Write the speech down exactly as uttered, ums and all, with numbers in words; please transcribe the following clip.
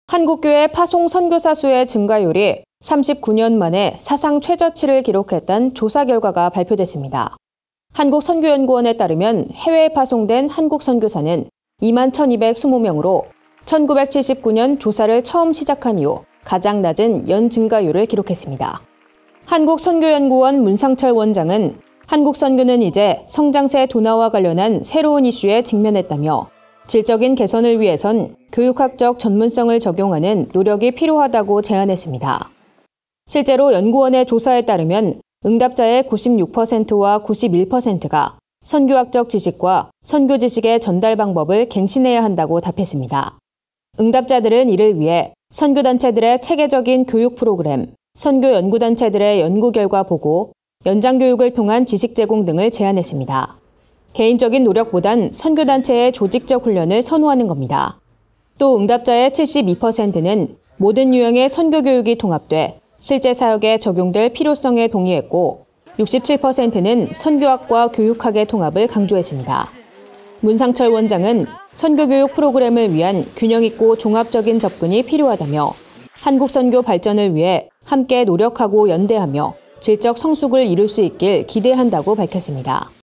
한국교회 파송 선교사 수의 증가율이 삼십구 년 만에 사상 최저치를 기록했다는 조사 결과가 발표됐습니다. 한국선교연구원에 따르면 해외에 파송된 한국 선교사는 이만 천이백이십 명으로 천구백칠십구 년 조사를 처음 시작한 이후 가장 낮은 연 증가율을 기록했습니다. 한국선교연구원 문상철 원장은 한국 선교는 이제 성장세 둔화와 관련한 새로운 이슈에 직면했다며 질적인 개선을 위해선 교육학적 전문성을 적용하는 노력이 필요하다고 제안했습니다. 실제로 연구원의 조사에 따르면 응답자의 구십육 퍼센트와 구십일 퍼센트가 선교학적 지식과 선교 지식의 전달 방법을 갱신해야 한다고 답했습니다. 응답자들은 이를 위해 선교단체들의 체계적인 교육 프로그램, 선교 연구단체들의 연구 결과 보고, 연장교육을 통한 지식 제공 등을 제안했습니다. 개인적인 노력보단 선교단체의 조직적 훈련을 선호하는 겁니다. 또 응답자의 칠십이 퍼센트는 모든 유형의 선교교육이 통합돼 실제 사역에 적용될 필요성에 동의했고, 육십칠 퍼센트는 선교학과 교육학의 통합을 강조했습니다. 문상철 원장은 선교교육 프로그램을 위한 균형 있고 종합적인 접근이 필요하다며 한국 선교 발전을 위해 함께 노력하고 연대하며 질적 성숙을 이룰 수 있길 기대한다고 밝혔습니다.